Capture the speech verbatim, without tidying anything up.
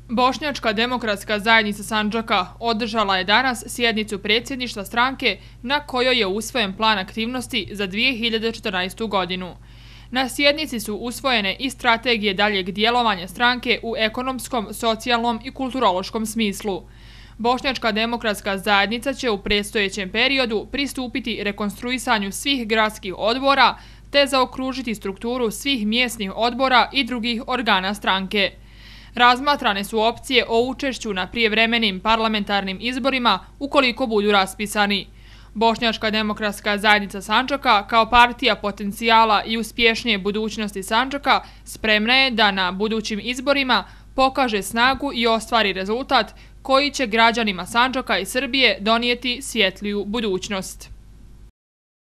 Bošnjačka demokratska zajednica Sandžaka održala je danas sjednicu predsjedništva stranke na kojoj je usvojen plan aktivnosti za dvije hiljade četrnaestu. godinu. Na sjednici su usvojene i strategije daljeg djelovanja stranke u ekonomskom, socijalnom i kulturološkom smislu. Bošnjačka demokratska zajednica će u predstojećem periodu pristupiti rekonstruisanju svih gradskih odbora te zaokružiti strukturu svih mjesnih odbora i drugih organa stranke. Razmatrane su opcije o učešću na prijevremenim parlamentarnim izborima ukoliko budu raspisani. Bošnjačka demokratska zajednica Sandžaka kao partija potencijala i uspješnije budućnosti Sandžaka spremna je da na budućim izborima pokaže snagu i ostvari rezultat koji će građanima Sandžaka i Srbije donijeti svjetliju budućnost.